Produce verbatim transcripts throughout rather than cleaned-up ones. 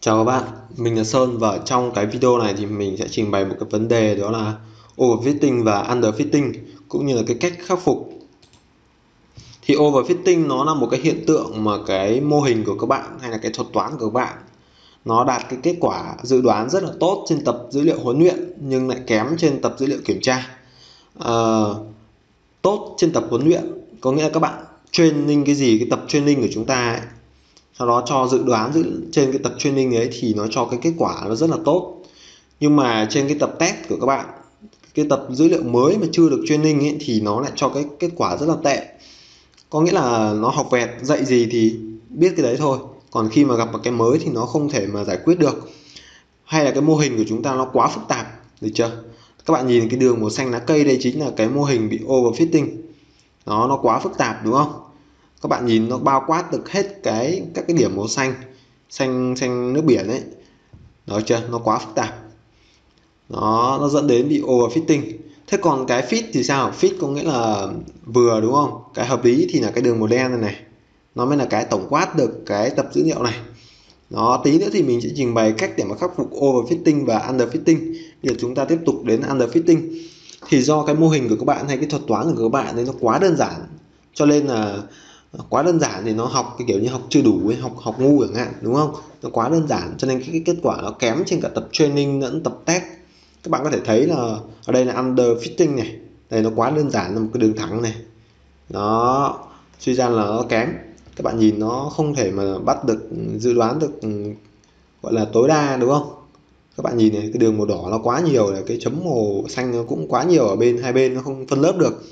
Chào các bạn, mình là Sơn và trong cái video này thì mình sẽ trình bày một cái vấn đề, đó là overfitting và underfitting cũng như là cái cách khắc phục. Thì overfitting nó là một cái hiện tượng mà cái mô hình của các bạn hay là cái thuật toán của các bạn nó đạt cái kết quả dự đoán rất là tốt trên tập dữ liệu huấn luyện nhưng lại kém trên tập dữ liệu kiểm tra. À, tốt trên tập huấn luyện có nghĩa là các bạn training cái gì, cái tập training của chúng ta ấy, sau đó cho dự đoán trên cái tập training ấy thì nó cho cái kết quả nó rất là tốt. Nhưng mà trên cái tập test của các bạn, cái tập dữ liệu mới mà chưa được training ấy, thì nó lại cho cái kết quả rất là tệ. Có nghĩa là nó học vẹt, dạy gì thì biết cái đấy thôi, còn khi mà gặp một cái mới thì nó không thể mà giải quyết được, hay là cái mô hình của chúng ta nó quá phức tạp, được chưa? Các bạn nhìn cái đường màu xanh lá cây đây chính là cái mô hình bị overfitting. Nó nó quá phức tạp đúng không? Các bạn nhìn nó bao quát được hết cái các cái điểm màu xanh, xanh xanh nước biển ấy. Đó chưa? Nó quá phức tạp. Nó nó dẫn đến bị overfitting. Thế còn cái fit thì sao? Fit có nghĩa là vừa đúng không? Cái hợp lý thì là cái đường màu đen này này. Nó mới là cái tổng quát được cái tập dữ liệu này. Đó, tí nữa thì mình sẽ trình bày cách để mà khắc phục overfitting và underfitting. Bây giờ chúng ta tiếp tục đến underfitting. Thì do cái mô hình của các bạn hay cái thuật toán của các bạn ấy nó quá đơn giản, cho nên là quá đơn giản thì nó học cái kiểu như học chưa đủ ấy, học học ngu chẳng hạn, đúng không? Nó quá đơn giản cho nên cái, cái kết quả nó kém trên cả tập training lẫn tập test. Các bạn có thể thấy là ở đây là underfitting này, đây nó quá đơn giản là một cái đường thẳng này. Đó, suy ra là nó kém. Các bạn nhìn nó không thể mà bắt được, dự đoán được gọi là tối đa, đúng không? Các bạn nhìn này, cái đường màu đỏ nó quá nhiều, là cái chấm màu xanh nó cũng quá nhiều, ở bên hai bên nó không phân lớp được.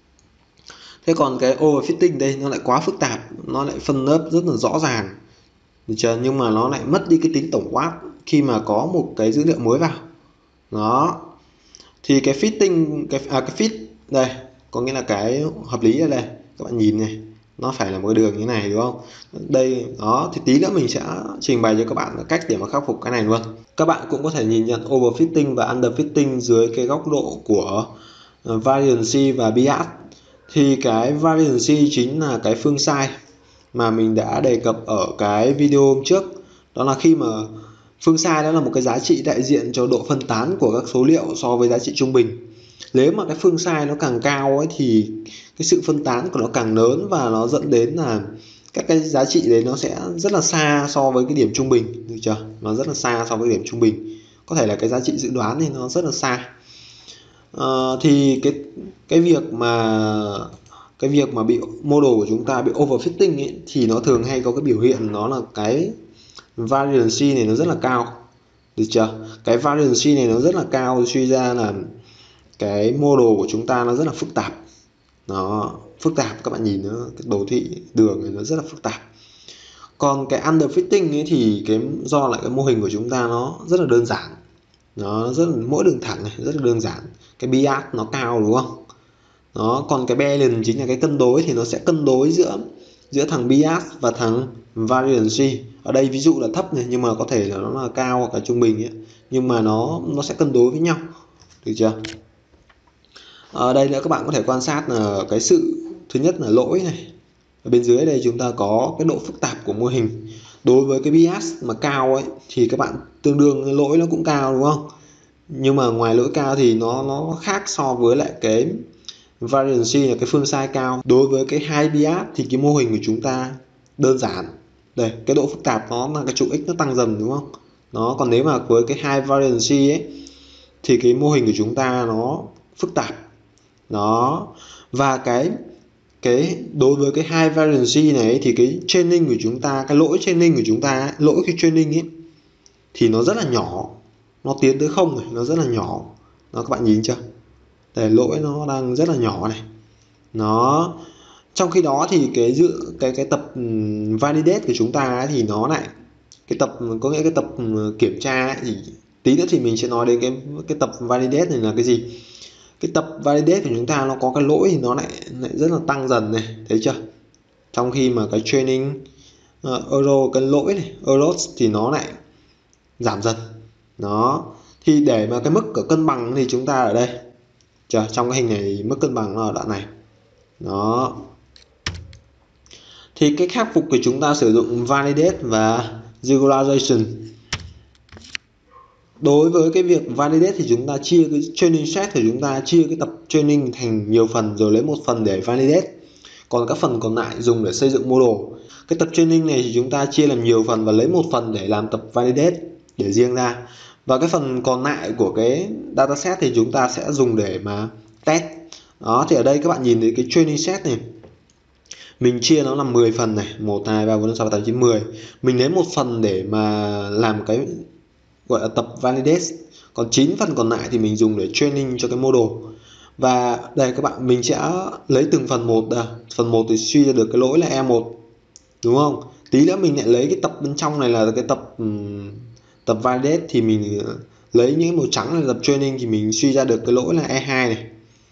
Thế còn cái overfitting đây nó lại quá phức tạp, nó lại phân lớp rất là rõ ràng, được chưa? Nhưng mà nó lại mất đi cái tính tổng quát khi mà có một cái dữ liệu mới vào. Đó, thì cái fitting, cái à, cái fit đây có nghĩa là cái hợp lý ở đây, các bạn nhìn này, nó phải là một cái đường như này đúng không? Đây đó, thì tí nữa mình sẽ trình bày cho các bạn cách để mà khắc phục cái này luôn. Các bạn cũng có thể nhìn nhận overfitting và underfitting dưới cái góc độ của variance và bias. Thì cái variance chính là cái phương sai mà mình đã đề cập ở cái video hôm trước. Đó là khi mà phương sai đó là một cái giá trị đại diện cho độ phân tán của các số liệu so với giá trị trung bình. Nếu mà cái phương sai nó càng cao ấy thì cái sự phân tán của nó càng lớn, và nó dẫn đến là các cái giá trị đấy nó sẽ rất là xa so với cái điểm trung bình, được chưa? Nó rất là xa so với điểm trung bình. Có thể là cái giá trị dự đoán thì nó rất là xa. À, thì cái cái việc mà cái việc mà bị model của chúng ta bị overfitting ấy, thì nó thường hay có cái biểu hiện, nó là cái variance này nó rất là cao, được chưa? Cái variance này nó rất là cao, suy ra là cái model của chúng ta nó rất là phức tạp. Nó phức tạp, các bạn nhìn nó, cái đồ thị đường này nó rất là phức tạp. Còn cái underfitting ấy thì cái do lại cái mô hình của chúng ta nó rất là đơn giản, nó rất là, mỗi đường thẳng này rất là đơn giản, cái bias nó cao đúng không? Đó, còn cái balance chính là cái cân đối, thì nó sẽ cân đối giữa giữa thằng bias và thằng variance. Ở đây ví dụ là thấp này, nhưng mà có thể là nó là cao hoặc là trung bình ấy, nhưng mà nó nó sẽ cân đối với nhau, được chưa? Ở đây nữa các bạn có thể quan sát là cái sự thứ nhất là lỗi này. Ở bên dưới đây chúng ta có cái độ phức tạp của mô hình. Đối với cái bias mà cao ấy thì các bạn tương đương lỗi nó cũng cao đúng không? Nhưng mà ngoài lỗi cao thì nó nó khác so với lại cái variance là cái phương sai cao. Đối với cái high bias thì cái mô hình của chúng ta đơn giản. Đây, cái độ phức tạp nó là cái trụ x nó tăng dần đúng không? Nó còn nếu mà với cái high variance ấy thì cái mô hình của chúng ta nó phức tạp. Đó. Và cái cái đối với cái high variance này thì cái training của chúng ta, cái lỗi training của chúng ta, lỗi khi training ấy thì nó rất là nhỏ, nó tiến tới không này, nó rất là nhỏ. Đó, các bạn nhìn chưa? Đây, lỗi nó đang rất là nhỏ này. Nó trong khi đó thì cái dự cái cái tập validate của chúng ta ấy, thì nó lại cái tập có nghĩa cái tập kiểm tra ấy, thì tí nữa thì mình sẽ nói đến cái cái tập validate này là cái gì. Cái tập validate của chúng ta nó có cái lỗi thì nó lại, lại rất là tăng dần này, thấy chưa? Trong khi mà cái training uh, error, cái lỗi này errors thì nó lại giảm dần. Đó, thì để mà cái mức của cân bằng thì chúng ta ở đây chờ, trong cái hình này mức cân bằng nó ở đoạn này. Đó, thì cái khắc phục của chúng ta sử dụng validate và regularization. Đối với cái việc validate thì chúng ta chia cái training set thì chúng ta chia cái tập training thành nhiều phần rồi lấy một phần để validate. Còn các phần còn lại dùng để xây dựng model. Cái tập training này thì chúng ta chia làm nhiều phần và lấy một phần để làm tập validate để riêng ra. Và cái phần còn lại của cái dataset thì chúng ta sẽ dùng để mà test. Đó, thì ở đây các bạn nhìn thấy cái training set này. Mình chia nó làm mười phần này, một, hai, ba, bốn, năm, sáu, bảy, tám, chín, mười. Mình lấy một phần để mà làm cái gọi là tập validate. Còn chín phần còn lại thì mình dùng để training cho cái model. Và đây các bạn, mình sẽ lấy từng phần một. Đây, phần một thì suy ra được cái lỗi là e một. Đúng không? Tí nữa mình lại lấy cái tập bên trong này là cái tập um, tập validate thì mình lấy những màu trắng là tập training thì mình suy ra được cái lỗi là e hai này.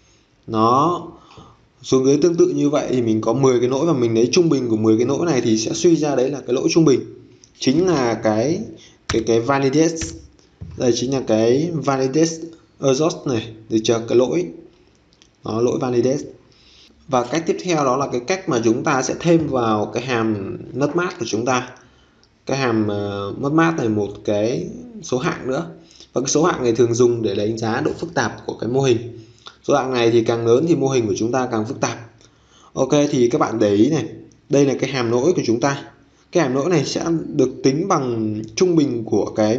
Nó xuống dưới tương tự như vậy thì mình có mười cái lỗi và mình lấy trung bình của mười cái lỗi này thì sẽ suy ra đấy là cái lỗi trung bình. Chính là cái cái cái validate. Đây chính là cái validate exhaust này, được chưa? Cái lỗi đó, lỗi validate. Và cách tiếp theo đó là cái cách mà chúng ta sẽ thêm vào cái hàm nutmap của chúng ta. Cái hàm uh, nutmap này một cái số hạng nữa. Và cái số hạng này thường dùng để đánh giá độ phức tạp của cái mô hình. Số hạng này thì càng lớn thì mô hình của chúng ta càng phức tạp. Ok, thì các bạn để ý này, đây là cái hàm lỗi của chúng ta. Cái hàm lỗi này sẽ được tính bằng trung bình của cái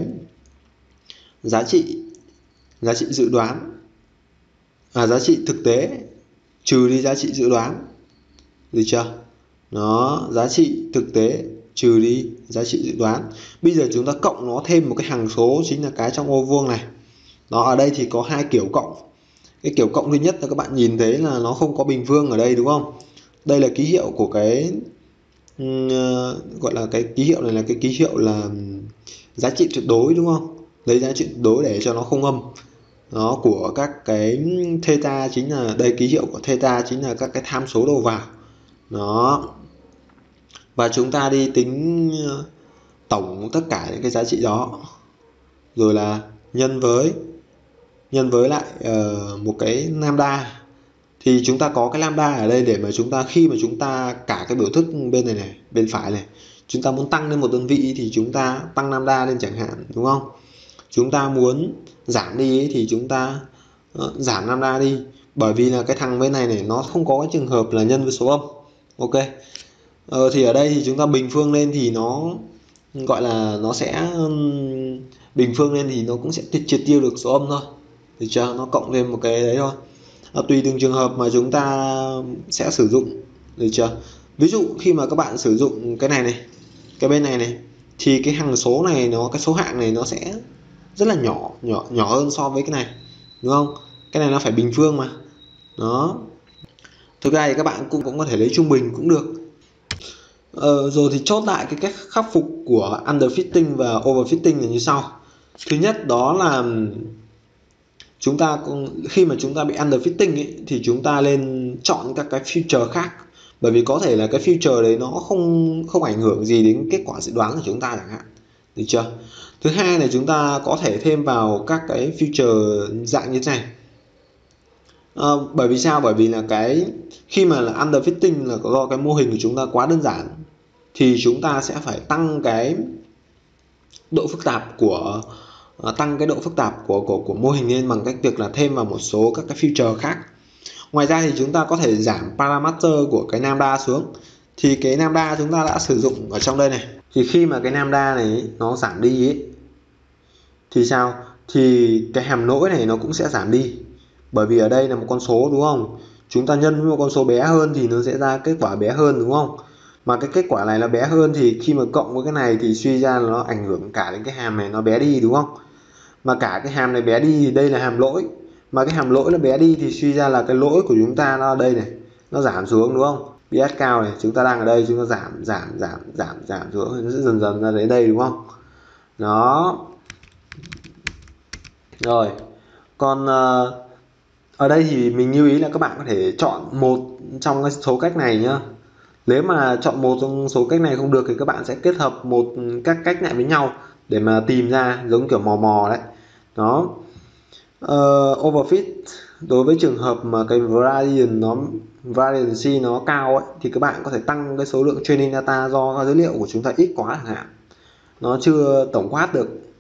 giá trị giá trị dự đoán, à, giá trị thực tế trừ đi giá trị dự đoán, được chưa? Nó giá trị thực tế trừ đi giá trị dự đoán. Bây giờ chúng ta cộng nó thêm một cái hằng số chính là cái trong ô vuông này. Nó ở đây thì có hai kiểu cộng. Cái kiểu cộng thứ nhất là các bạn nhìn thấy là nó không có bình phương ở đây, đúng không? Đây là ký hiệu của cái uh, gọi là cái ký hiệu này là cái ký hiệu là giá trị tuyệt đối, đúng không? Lấy giá trị tuyệt đối để cho nó không âm. Nó của các cái theta chính là đây, ký hiệu của theta chính là các cái tham số đầu vào. Đó. Và chúng ta đi tính tổng tất cả những cái giá trị đó. Rồi là nhân với nhân với lại uh, một cái lambda. Thì chúng ta có cái lambda ở đây để mà chúng ta khi mà chúng ta cả cái biểu thức bên này này, bên phải này, chúng ta muốn tăng lên một đơn vị thì chúng ta tăng lambda lên chẳng hạn, đúng không? Chúng ta muốn giảm đi ấy, thì chúng ta uh, giảm lambda đi, bởi vì là cái thằng bên này này nó không có cái trường hợp là nhân với số âm. Ok. Ờ, thì ở đây thì chúng ta bình phương lên thì nó gọi là nó sẽ um, bình phương lên thì nó cũng sẽ triệt tiêu được số âm thôi, được chưa? Nó cộng thêm một cái đấy thôi. À, tùy từng trường hợp mà chúng ta sẽ sử dụng, được chưa? Ví dụ khi mà các bạn sử dụng cái này này, cái bên này này, thì cái hằng số này nó cái số hạng này nó sẽ rất là nhỏ nhỏ nhỏ hơn so với cái này, đúng không? Cái này nó phải bình phương mà. Đó. Thực ra thì các bạn cũng cũng có thể lấy trung bình cũng được. Ờ, rồi thì chốt lại cái cách khắc phục của underfitting và overfitting là như sau. Thứ nhất đó là chúng ta khi mà chúng ta bị underfitting ấy, thì chúng ta nên chọn các cái feature khác, bởi vì có thể là cái feature đấy nó không không ảnh hưởng gì đến kết quả dự đoán của chúng ta chẳng hạn, được chưa? Thứ hai là chúng ta có thể thêm vào các cái feature dạng như thế này. À, bởi vì sao? Bởi vì là cái khi mà là underfitting là do cái mô hình của chúng ta quá đơn giản, thì chúng ta sẽ phải tăng cái độ phức tạp của uh, tăng cái độ phức tạp của của của mô hình lên bằng cách việc là thêm vào một số các cái feature khác. Ngoài ra thì chúng ta có thể giảm parameter của cái lambda xuống. Thì cái lambda chúng ta đã sử dụng ở trong đây này, thì khi mà cái lambda này nó giảm đi ấy, thì sao? Thì cái hàm lỗi này nó cũng sẽ giảm đi, bởi vì ở đây là một con số, đúng không? Chúng ta nhân với một con số bé hơn thì nó sẽ ra kết quả bé hơn, đúng không? Mà cái kết quả này là bé hơn thì khi mà cộng với cái này thì suy ra là nó ảnh hưởng cả đến cái hàm này nó bé đi, đúng không? Mà cả cái hàm này bé đi thì đây là hàm lỗi, mà cái hàm lỗi nó bé đi thì suy ra là cái lỗi của chúng ta nó ở đây này, nó giảm xuống, đúng không? pê ét cao này chúng ta đang ở đây, chúng ta giảm giảm giảm giảm giảm xuống, nó sẽ dần dần ra đến đây, đúng không? Đó. Rồi. Còn uh, ở đây thì mình lưu ý là các bạn có thể chọn một trong cái số cách này nhá. Nếu mà chọn một trong số cách này không được thì các bạn sẽ kết hợp một các cách lại với nhau để mà tìm ra, giống kiểu mò mò đấy. Đó. Uh, overfit đối với trường hợp mà cái variance nó variance nó cao ấy, thì các bạn có thể tăng cái số lượng training data do dữ liệu của chúng ta ít quá chẳng hạn, nó chưa tổng quát được.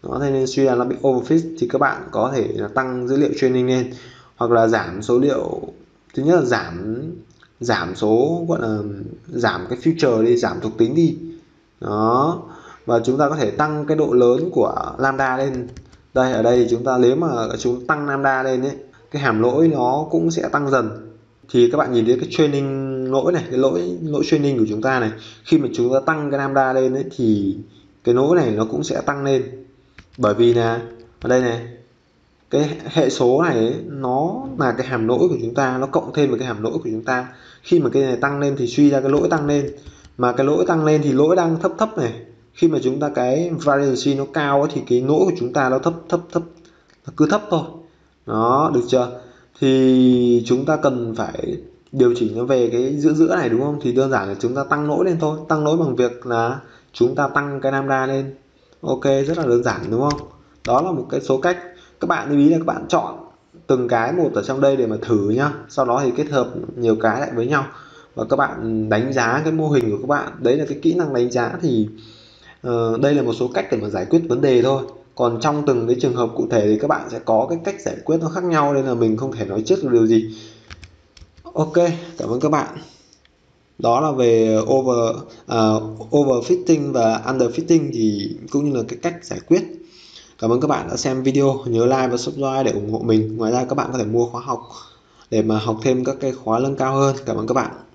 Đó, thế nên suy ra nó bị overfit thì các bạn có thể là tăng dữ liệu training lên, hoặc là giảm số liệu. Thứ nhất là giảm giảm số gọi là giảm cái feature đi, giảm thuộc tính đi. Đó, và chúng ta có thể tăng cái độ lớn của lambda lên. Đây, ở đây thì chúng ta nếu mà chúng tăng lambda lên ấy, cái hàm lỗi nó cũng sẽ tăng dần. Thì các bạn nhìn thấy cái training lỗi này, cái lỗi lỗi training của chúng ta này, khi mà chúng ta tăng cái lambda lên ấy thì cái lỗi này nó cũng sẽ tăng lên. Bởi vì là ở đây này, cái hệ số này ấy, nó là cái hàm lỗi của chúng ta, nó cộng thêm với cái hàm lỗi của chúng ta. Khi mà cái này tăng lên thì suy ra cái lỗi tăng lên, mà cái lỗi tăng lên thì lỗi đang thấp thấp này. Khi mà chúng ta cái variance nó cao ấy, thì cái lỗi của chúng ta nó thấp thấp thấp, nó cứ thấp thôi. Đó, được chưa? Thì chúng ta cần phải điều chỉnh nó về cái giữa giữa này, đúng không? Thì đơn giản là chúng ta tăng lỗi lên thôi, tăng lỗi bằng việc là chúng ta tăng cái lambda lên. Ok, rất là đơn giản đúng không? Đó là một cái số cách. Các bạn lưu ý là các bạn chọn từng cái một ở trong đây để mà thử nhá. Sau đó thì kết hợp nhiều cái lại với nhau và các bạn đánh giá cái mô hình của các bạn. Đấy là cái kỹ năng đánh giá. Thì uh, đây là một số cách để mà giải quyết vấn đề thôi. Còn trong từng cái trường hợp cụ thể thì các bạn sẽ có cái cách giải quyết nó khác nhau, nên là mình không thể nói trước được điều gì. Ok, cảm ơn các bạn. Đó là về over uh, overfitting và underfitting thì cũng như là cái cách giải quyết. Cảm ơn các bạn đã xem video, nhớ like và subscribe để ủng hộ mình. Ngoài ra các bạn có thể mua khóa học để mà học thêm các cái khóa nâng cao hơn. Cảm ơn các bạn.